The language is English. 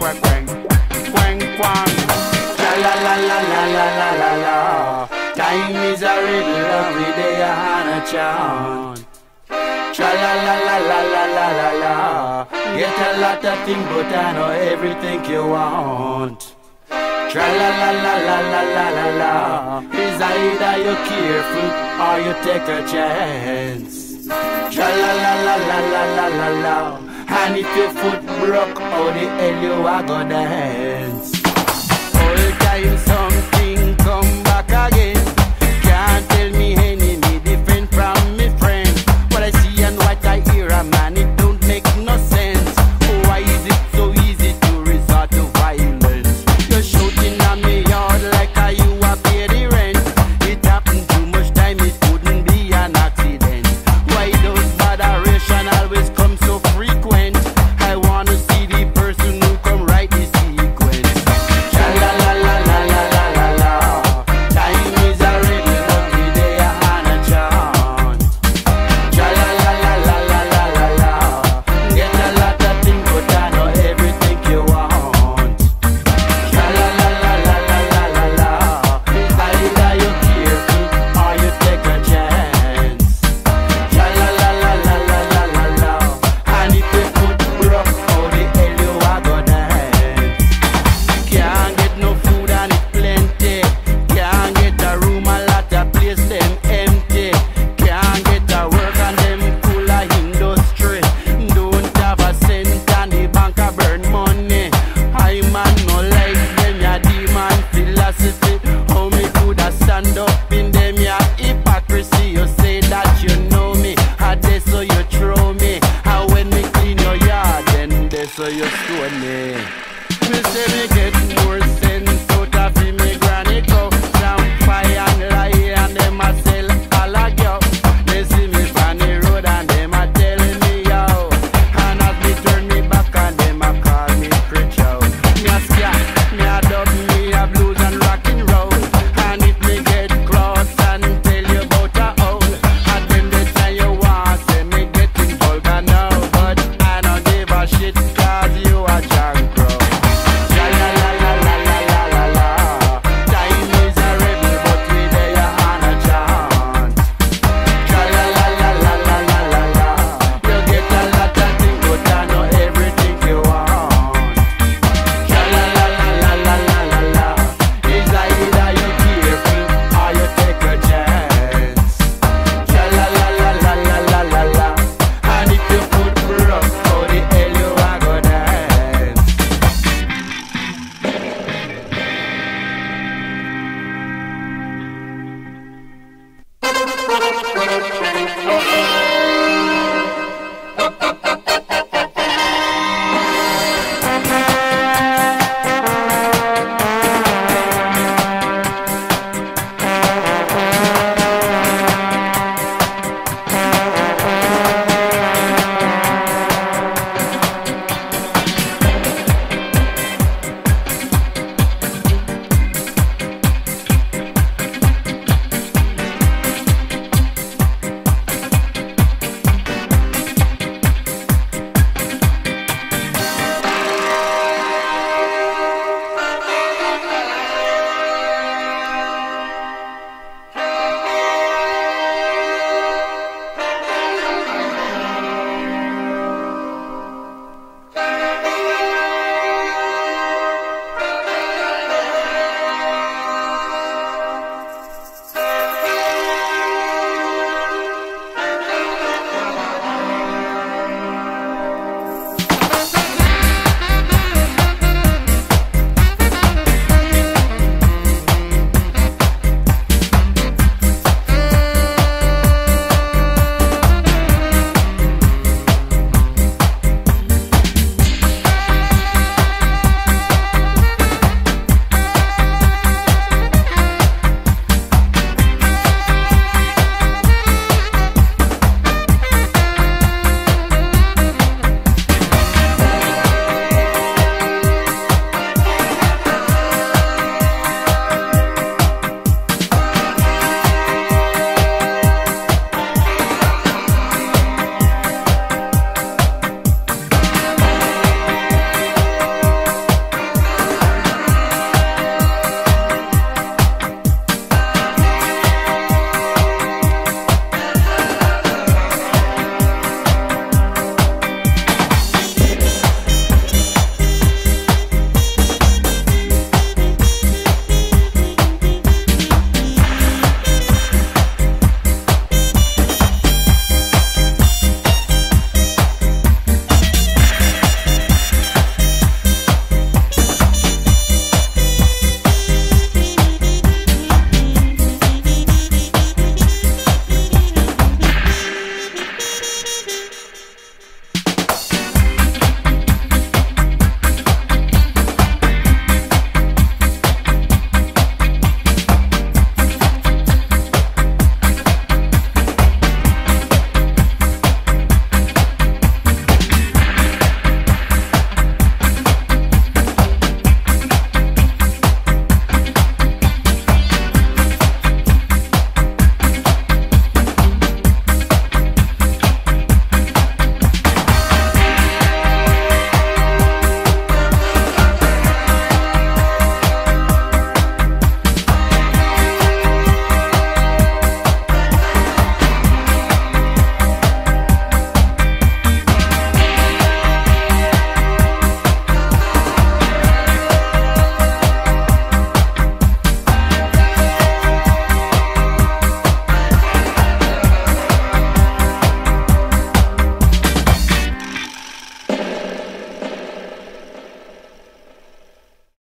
quack quang, quang quang. Tra la la la la la la la la. Time is a riddle, every day on a chant. Tra la la la la la la la la. Get a lot of things, but I know everything you want. Tra la la la la la la la la. Is either you're careful or you take a chance. Tra la la la la la la la la. And if your foot broke, how the hell you a go dance? All time something come back again. Can't tell me enemy different from me friend. What I see and what I hear, a man, it don't make no sense. Why is it so easy to resort to violence? You're shouting at me yard like you a pay the rent. It happened too much time, it couldn't be an accident. Why those botheration always come so frequent? I wanna see the person who come write the sequence. Cha la la la la la la la la. Time is a riddle, every day on a chant. Cha la la la la la la la la. Get a lot of things, but I know everything you want. Cha la la la la la la la la. It's either you're careful or you take a chance. Cha la la la la la la la la. And if your foot broke, how the hell you a go dance? Can't get no food and it's plenty. Can't get a room, a lot of place them empty. Can't get a work and them full of industry. Don't have a cent and the bank a burn money. I man no like them ya demon philosophy. How me coulda stand up in them ya hypocrisy? You say that you know me, and they so you throw me. And when me clean your yard, then they so you stone me. Me say me get more sense out of me